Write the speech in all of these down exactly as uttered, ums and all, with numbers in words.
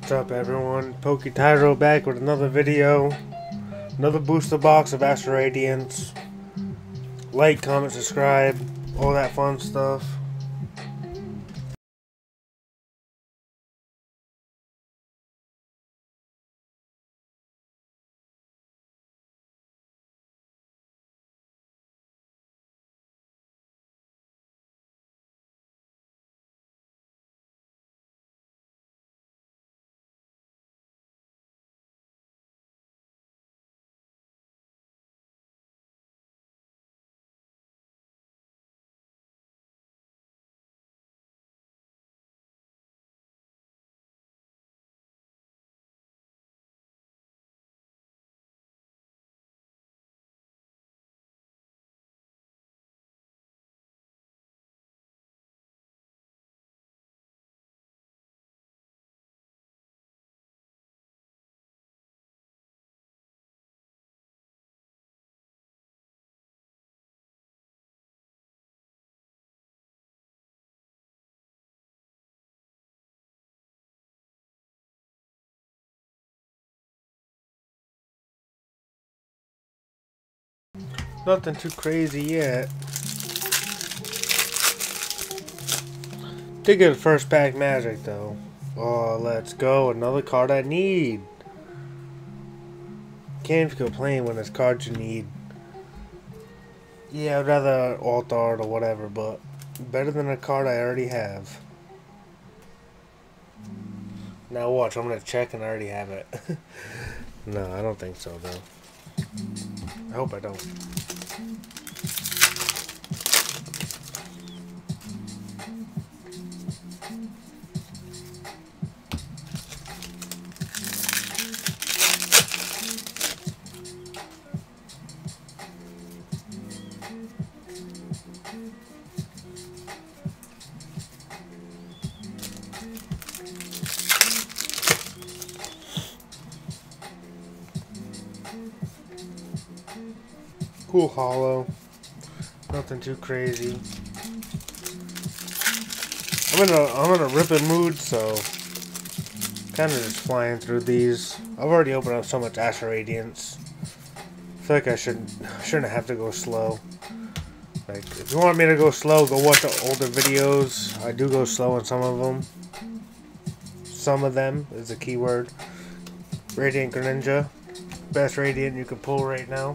What's up, everyone? PokeTyro back with another video. Another booster box of Astral Radiance. Like, comment, subscribe, all that fun stuff. Nothing too crazy yet. Did get a first pack magic though. Oh, let's go. Another card I need. Can't complain when it's cards you need. Yeah, I'd rather alt art or whatever, but better than a card I already have. Now watch, I'm gonna check and I already have it. No, I don't think so though. I hope I don't. Cool hollow. Nothing too crazy. I'm in a I'm in a ripping mood, so kind of just flying through these. I've already opened up so much Astral Radiance. I feel like I should shouldn't have to go slow. Like, if you want me to go slow, go watch the older videos. I do go slow in some of them. Some of them is a keyword. Radiant Greninja, best Radiant you can pull right now.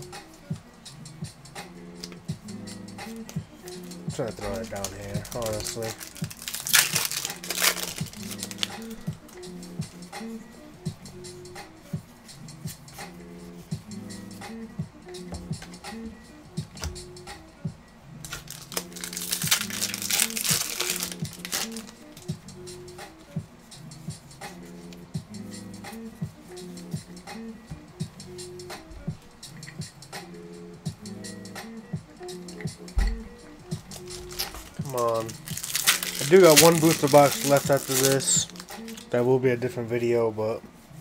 I'm trying to throw it down here, honestly. Come on. I do got one booster box left after this. That will be a different video, but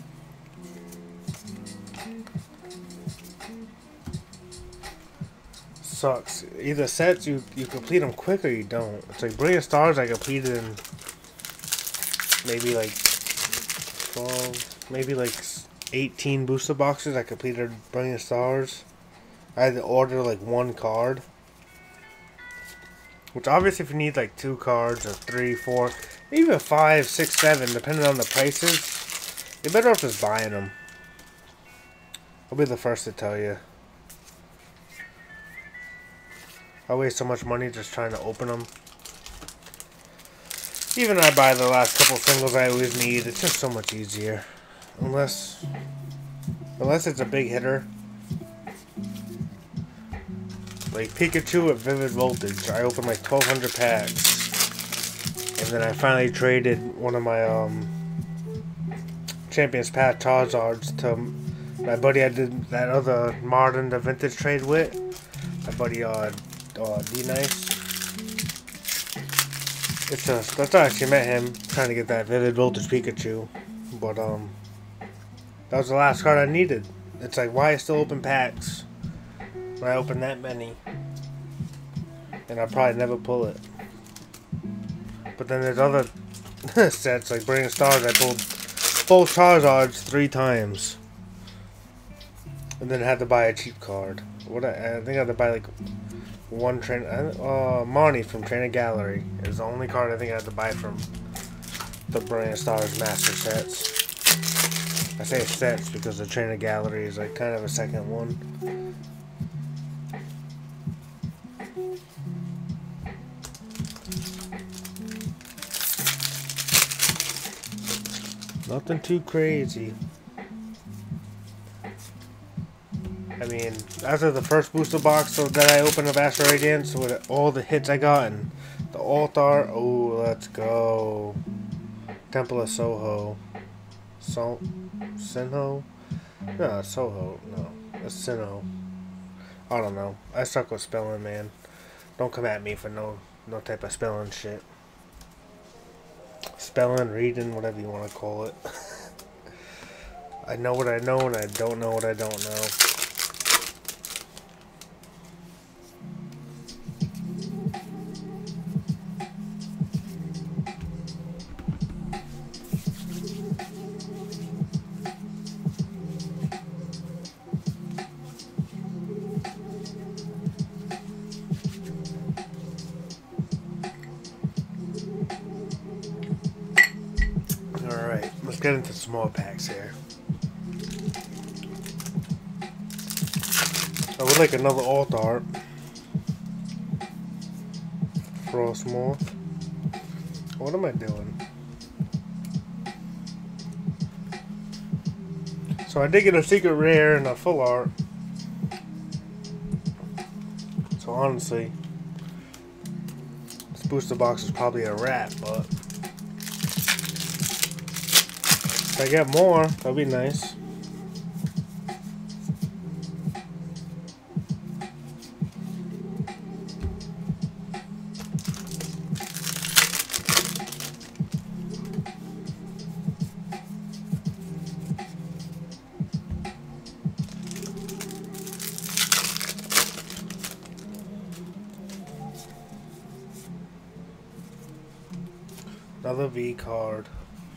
sucks. Either sets you you complete them quick or you don't. It's like Brilliant Stars I completed in maybe like twelve, maybe like eighteen booster boxes. I completed Brilliant Stars. I had to order like one card. Which obviously if you need like two cards or three, four, even five, six, seven, depending on the prices, you're better off just buying them. I'll be the first to tell you. I waste so much money just trying to open them. Even I buy the last couple singles I always need. It's just so much easier. Unless, unless it's a big hitter. Like Pikachu at Vivid Voltage, I opened like twelve hundred packs, and then I finally traded one of my um, Champions Pack Charizards to my buddy I did that other Modern the Vintage trade with. My buddy uh, uh D-Nice. It's just that's how I actually met him, trying to get that Vivid Voltage Pikachu, but um, that was the last card I needed. It's like, why I still open packs when I open that many? And I'll probably never pull it. But then there's other sets, like Brilliant Stars, I pulled full Charizards three times. And then had to buy a cheap card. What I, I think I had to buy like one train. Uh, Marnie from Trainer Gallery is the only card I think I had to buy from the Brilliant Stars Master Sets. I say sets because the Trainer Gallery is like kind of a second one. Nothing too crazy. I mean, after the first booster box so that I opened of Astral Radiance with all the hits I got and the Altar, oh, let's go. Temple of Soho. So, Sinnoh? No, Soho. No, it's Sinnoh. I don't know. I suck with spelling, man. Don't come at me for no no type of spelling shit. Spelling, reading, whatever you want to call it. I know what I know and I don't know what I don't know. Alright, let's get into small packs here. I would like another Altar. Frostmoth. What am I doing? So I did get a secret rare and a full art. So honestly, this booster box is probably a wrap, but if I get more, that'd be nice. Another V card.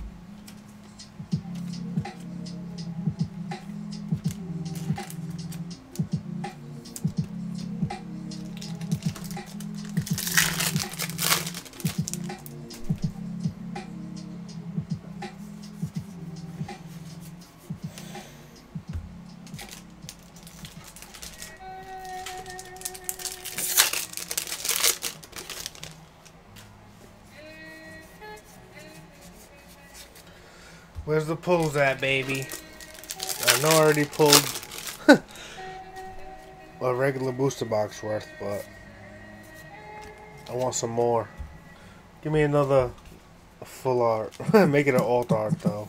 Where's the pulls at, baby? I know I already pulled a regular booster box worth, but I want some more. Give me another full art. Make it an alt art, though.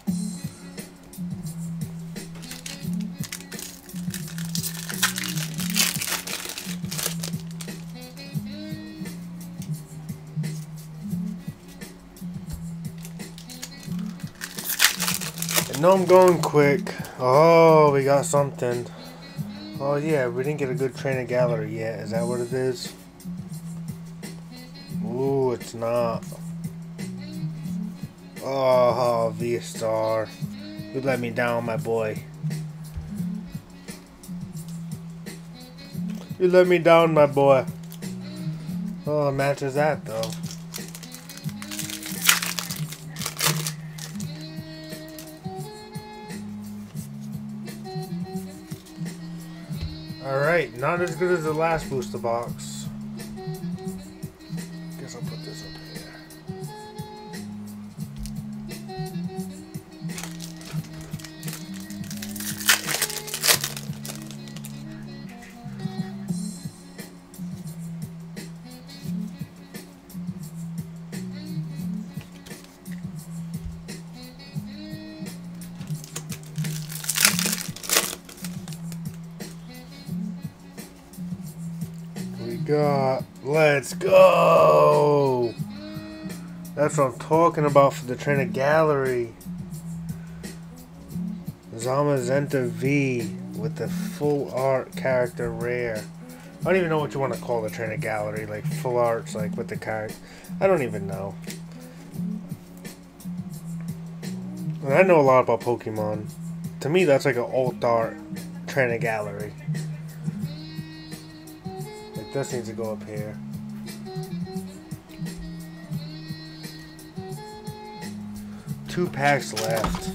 No, I'm going quick. Oh, we got something. Oh yeah, we didn't get a good Trainer Gallery yet. Is that what it is? Ooh, it's not. Oh, V-Star. You let me down, my boy. You let me down, my boy. Oh, matches that though. Alright, not as good as the last booster box. Guess I'll put this up here. Got, let's go. That's what I'm talking about for the Trainer Gallery. Zamazenta V with the full art character rare. I don't even know what you want to call the Trainer Gallery, like full arts, like with the character. I don't even know. And I know a lot about Pokemon. To me, that's like an alt art trainer gallery. Like, this needs to go up here. Two packs left.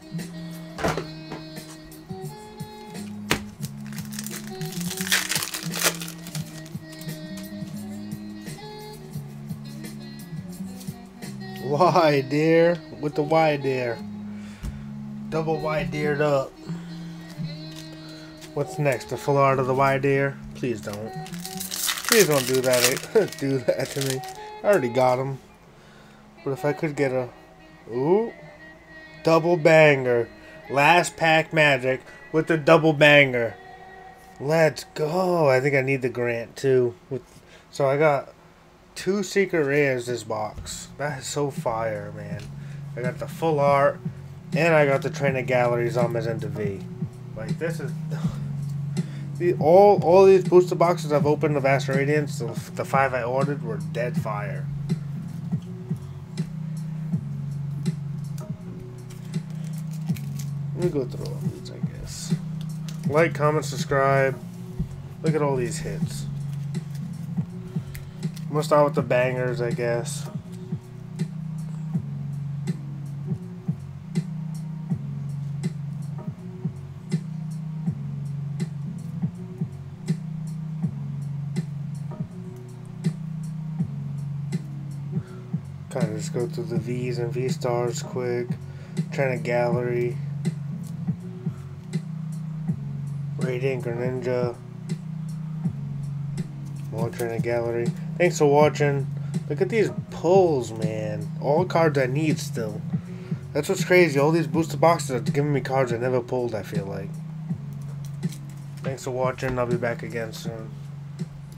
Wide deer with the wide deer. Double wide deered up. What's next? The full art of the wide deer? Please don't. Please don't do that. Do that to me. I already got him. But if I could get a... Ooh. Double banger. Last pack magic with the double banger. Let's go. I think I need the Grant too. With, so I got two secret rares this box. That is so fire, man. I got the full art and I got the trainer galleries on Magenta V. Like, this is... The, all all these booster boxes I've opened of Astral Radiance, the, the five I ordered, were dead fire. Let me go through all these, I guess. Like, comment, subscribe. Look at all these hits. I'm gonna start with the bangers, I guess. Kind of just go through the V's and V stars quick. Trainer gallery. Radiant Greninja. More trainer gallery. Thanks for watching. Look at these pulls, man. All cards I need still. That's what's crazy. All these booster boxes are giving me cards I never pulled, I feel like. Thanks for watching. I'll be back again soon.